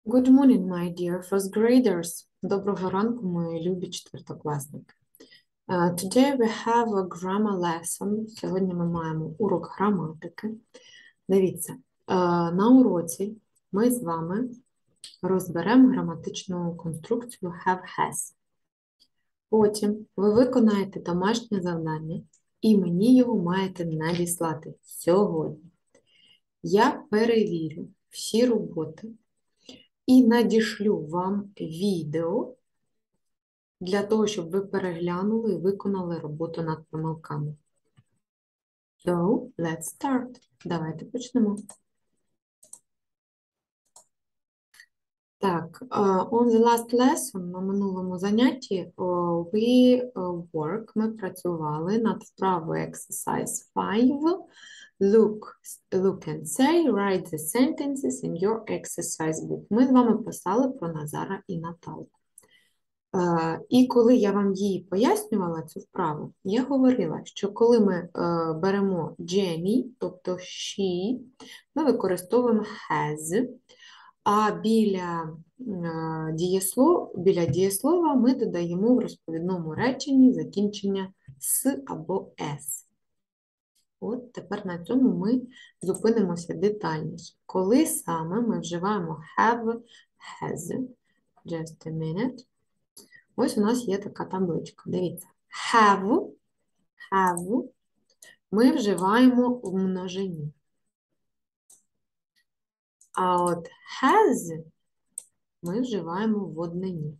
Good morning, my dear first graders. Доброго ранку, мої любі четвертокласники. Today we have a grammar lesson. Сьогодні ми маємо урок граматики. Дивіться, на уроці ми з вами розберемо граматичну конструкцію have has. Потім ви виконаєте домашнє завдання і мені його маєте надіслати сьогодні. Я перевірю всі роботи і надішлю вам відео для того, щоб ви переглянули і виконали роботу над помилками. So, let's start. Давайте почнемо. Так, on the last lesson, на минулому занятті, ми працювали над вправою exercise 5. Look and say, write the sentences in your exercise book. Ми з вами писали про Назара і Наталку. І коли я вам її пояснювала, цю вправу, я говорила, що коли ми беремо Jenny, тобто she, ми використовуємо has, а біля дієслова ми додаємо в розповідному реченні закінчення с або с. От тепер на цьому ми зупинимося детальніше. Коли саме ми вживаємо have, has. Just a minute. Ось у нас є така табличка. Дивіться. Have ми вживаємо в множині. А от has ми вживаємо в однині.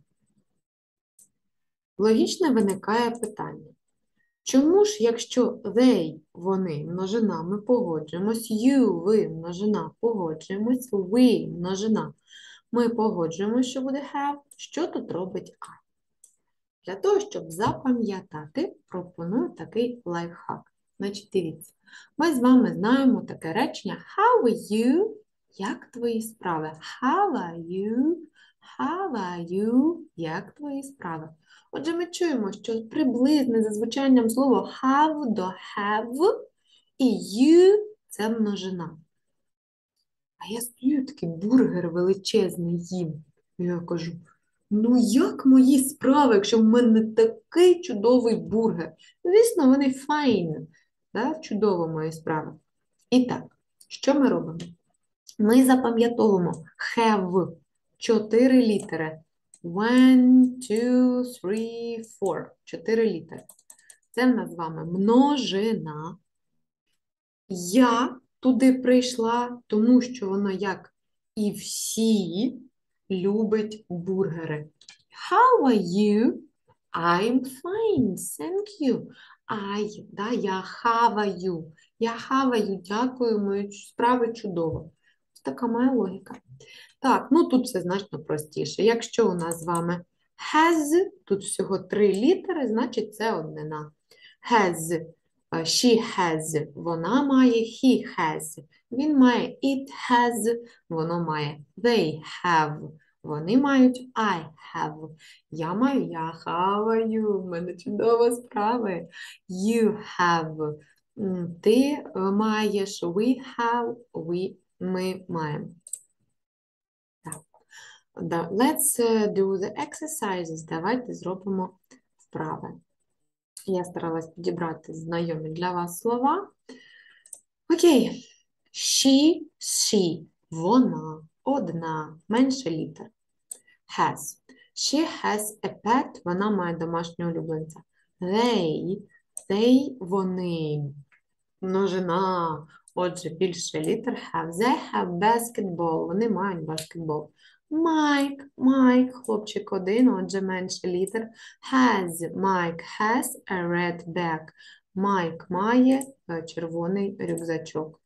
Логічно виникає питання. Чому ж, якщо they, вони, множина, ми погоджуємось, you, ви, множина, погоджуємось, we, множина, ми погоджуємось, що буде have, що тут робить I? Для того, щоб запам'ятати, пропоную такий лайфхак. Значить, дивіться, ми з вами знаємо таке речення how are you? Як твої справи? How are you? How are you? Як твої справи? Отже, ми чуємо, що приблизне за звучанням слово have до have і you – це множина. А я стою такий бургер величезний їм. І я кажу, ну як мої справи, якщо в мене такий чудовий бургер? Звісно, вони fine. Да? Чудово мої справи. І так, що ми робимо? Ми запам'ятовуємо have 4 літери. 1, 2, 3, 4. 4 літери. Це в нас з вами множина. Я туди прийшла, тому що воно, як і всі, любить бургери. How are you? I'm fine, thank you. Я хаваю. Я хаваю, дякую, мої справи чудово. Ось така моя логіка. Так, ну тут все значно простіше. Якщо у нас з вами has, тут всього 3 літери, значить це однина. Has, she has, вона має, he has, він має, it has, воно має, they have, вони мають, I have, я маю, я хаваю, в мене чудова справа. You have, ти маєш, we have, ми маємо. Let's do the exercises. Давайте зробимо вправи. Я старалась підібрати знайомі для вас слова. Окей. She, вона, одна, менше літер. Has. She has a pet, вона має домашнього улюбленця. They, вони, множина, отже, більше літер have. They have basketball, вони мають баскетбол. Mike, хлопчик один, отже, менше літер. Mike has a red bag. Майк має червоний рюкзачок.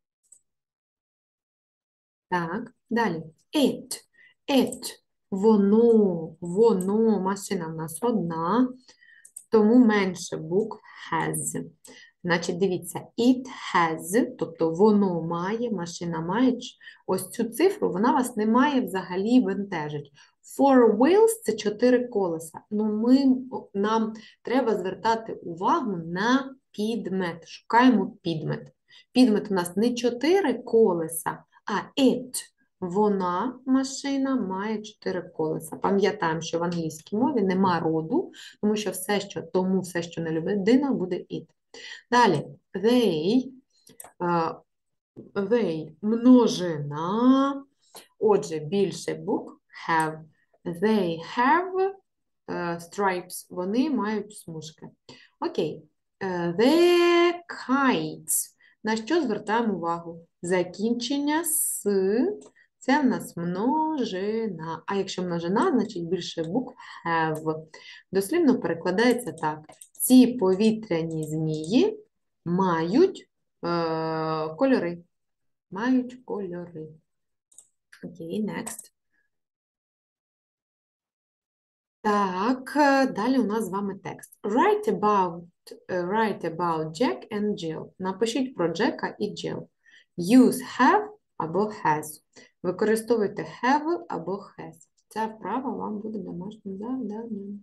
Так, далі. It. Воно, машина в нас одна, тому менше букв has. Значить, дивіться, it has, тобто воно має, машина має, ось цю цифру, вона вас не має взагалі бентежить. Four wheels – це 4 колеса. Ну, нам треба звертати увагу на підмет. Шукаємо підмет. Підмет у нас не 4 колеса, а it. Вона, машина, має 4 колеса. Пам'ятаємо, що в англійській мові нема роду, тому що все, що не людина, буде it. Далі, they множина. Отже, більше букв have. They have stripes. Вони мають смужки. Окей. The kites. На що звертаємо увагу? Закінчення з це в нас множина. А якщо множина, значить більше букв have. Дослівно перекладається так. Ці повітряні змії мають кольори. Мають кольори. Окей, next. Так, далі у нас з вами текст. Write about Jack and Jill. Напишіть про Джека і Jill. Use have або has. Використовуйте have або has. Ця вправа вам буде домашнім завданням.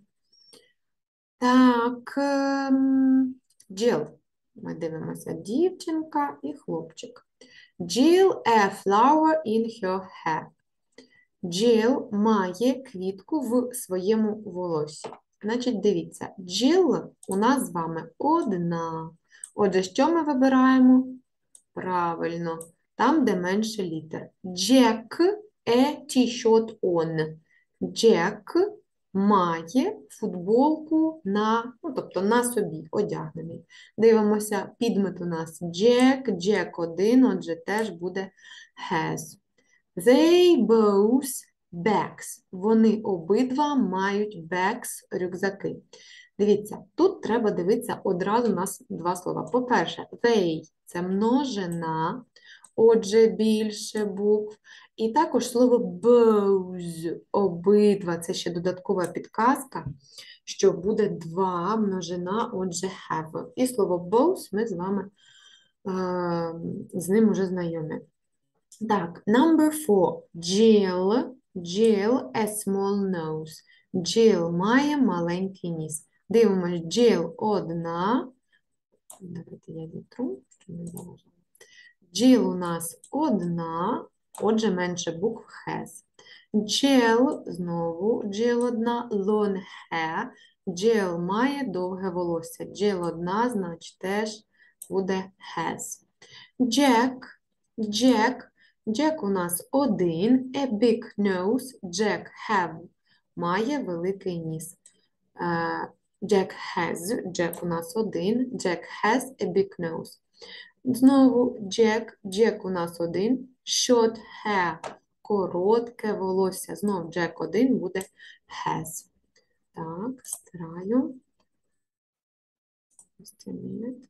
Так, Jill. Ми дивимося дівчинка і хлопчик. Jill a flower in her hair. Jill має квітку в своєму волосі. Значить, дивіться, Jill у нас з вами одна. Отже, що ми вибираємо? Правильно, там, де менше літер. Jack a t-shirt on. Jack має футболку тобто на собі одягнений. Дивимося, підмет у нас Jack 1, отже, теж буде has. They both bags. Вони обидва мають bags, рюкзаки. Дивіться, тут треба дивитися одразу у нас два слова. По-перше, they – це множина, отже, більше букв. І також слово both, обидва, це ще додаткова підказка, що буде два множина, отже, have. І слово both ми з вами з ним вже знайомі. Так, number 4. Jill a small nose. Jill має маленький ніс. Дивимось, Jill одна. Давайте я вітру, щоб не заважало. Jill у нас одна, отже, менше букв has. Jill, знову, Jill одна, long hair. Jill має довге волосся. Jill одна, значить, теж буде has. Jack у нас один, a big nose, Jack have, має великий ніс. Jack у нас один, Jack has a big nose. Знову Jack у нас один, short hair, коротке волосся. Знову Jack один буде has. Так, стираю. Just a minute.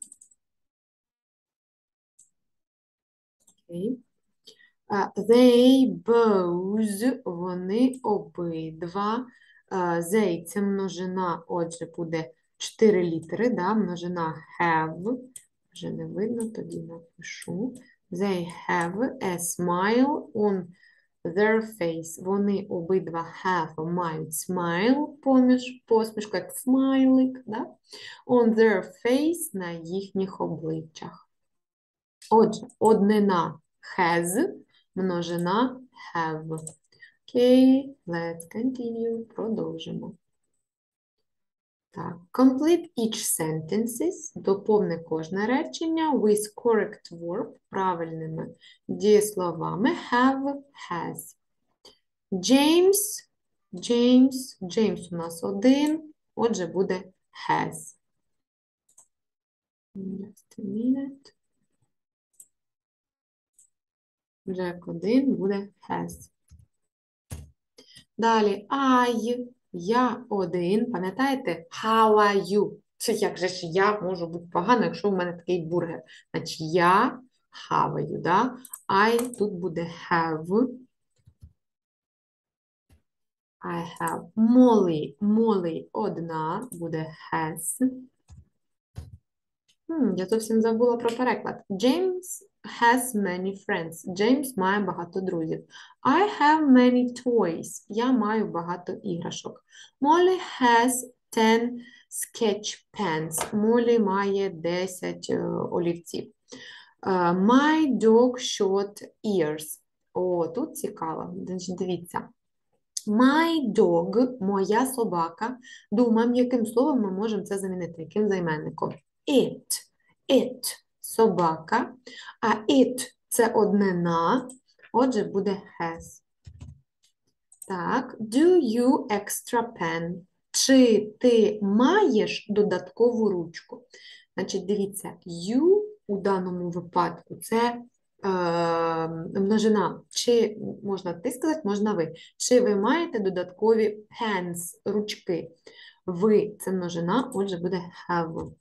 Окей. They both, вони обидва. They – це множина, отже, буде 4 літери, да? Множина have. Вже не видно, тоді напишу. They have a smile on their face. Вони обидва have мають smile, посмішку, як смайлик, да? On their face, на їхніх обличчях. Отже, однина has, множина have. Окей, let's continue. Продовжимо. Так, complete each sentences. Доповни кожне речення with correct verb, правильними дієсловами have, has. James у нас один, отже, буде has. Just a minute. Jack один буде has. Далі я один. Пам'ятаєте? How are you? Це як же ж я можу бути погано, якщо у мене такий бургер. Значить, я хаваю, да? I тут буде have. I have. Molly одна буде has. Я зовсім забула про переклад. James has many friends. Джеймс має багато друзів. I have many toys. Я маю багато іграшок. Molly has 10 sketch pens. Молі має 10 олівців. My dog short ears. О, тут цікаво. Значить, дивіться. My dog, моя собака. Думаємо, яким словом ми можемо це замінити, яким займенником. It. It – собака, а it – це однина, отже, буде has. Так, do you extra pen? Чи ти маєш додаткову ручку? Значить, дивіться, you у даному випадку це множина. Чи можна ти сказати, можна ви. Чи ви маєте додаткові pens, ручки? Ви – це множина, отже, буде have.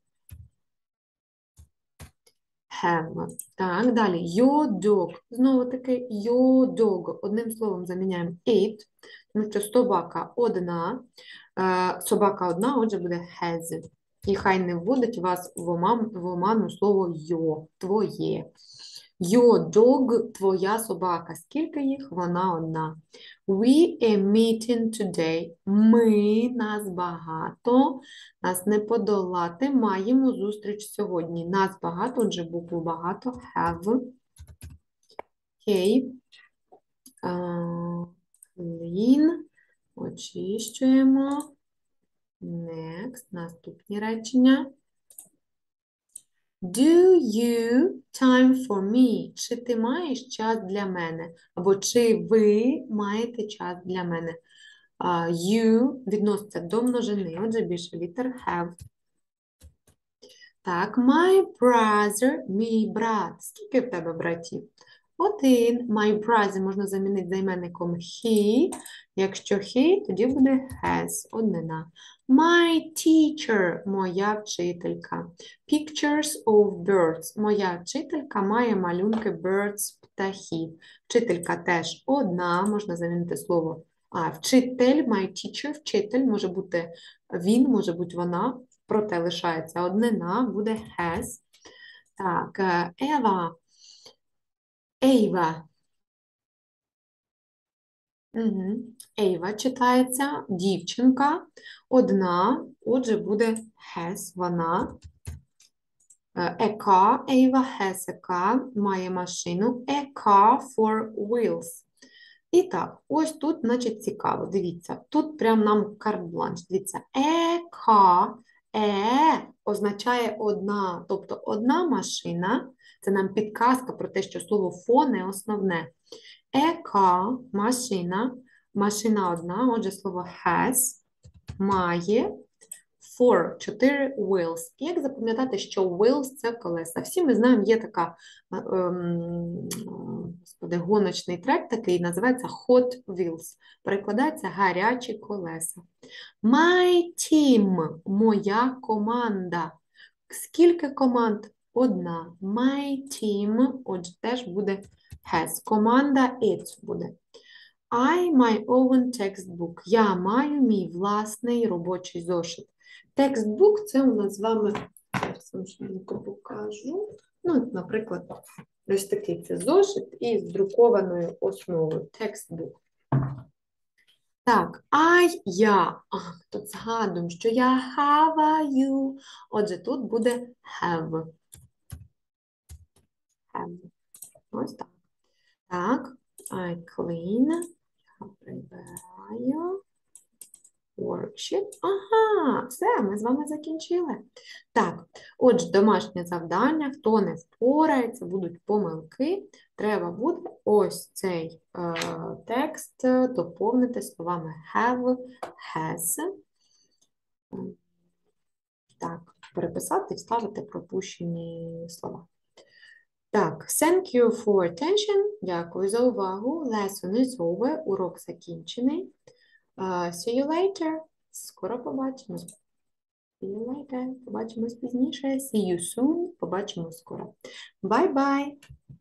Have. Так, далі. Your dog. Знову таки, your dog. Одним словом заміняємо it, тому що собака одна, отже, буде has. І хай не вводить вас в оману слово your, твоє. Your dog, твоя собака. Скільки їх? Вона одна. We a meeting today. Ми, нас багато, нас не подолати, маємо зустріч сьогодні. Нас багато, отже, букву багато. Have. Окей. Clean. Очищуємо. Next. Наступні речення. Do you time for me? Чи ти маєш час для мене? Або чи ви маєте час для мене? You відноситься до множини, отже, більше літер have. Так, my brother, мій брат. Скільки в тебе братів? Один. My brother можна замінити займенником he. Якщо he, тоді буде has, однина. My teacher, моя вчителька. Pictures of birds. Моя вчителька має малюнки birds, птахів. Вчителька теж одна, можна замінити слово. Вчитель, my teacher, вчитель, може бути він, може бути вона, проте лишається однина, буде has. Так, Ева. Ейва. Угу. Ейва читається, дівчинка, одна, отже, буде has, вона. A car, Ейва has a car, має машину. A car for wheels. І так, ось тут, значить, цікаво, дивіться, тут прям нам карт-бланш, дивіться, a car, означає одна, тобто одна машина, це нам підказка про те, що слово for не основне. A car, машина одна, отже, слово has, має, for, 4 wheels. Як запам'ятати, що wheels – це колеса? Всі ми знаємо, є така, гоночний трек такий, називається Hot Wheels. Перекладається гарячі колеса. My team – моя команда. Скільки команд? Одна. My team, отже, теж буде has. Команда it буде. I my own textbook. Я маю мій власний робочий зошит. Текстбук – це у нас з вами, зараз вам швидко покажу. Ну, наприклад, ось такий це зошит із друкованою основою. Текстбук. Так, я. Тут згадуємо, що я have you. Отже, тут буде have. Have. Ось так. Так, I clean. Я прибираю. Worksheet. Ага, все, ми з вами закінчили. Так, отже, домашнє завдання, хто не впорається, будуть помилки, треба буде ось цей текст доповнити словами have, has. Так, переписати і вставити пропущені слова. Так, thank you for attention. Дякую за увагу. Lesson is over. Урок закінчений. See you later. Скоро побачимось. See you later. Побачимось пізніше. See you soon. Побачимось скоро. Bye-bye.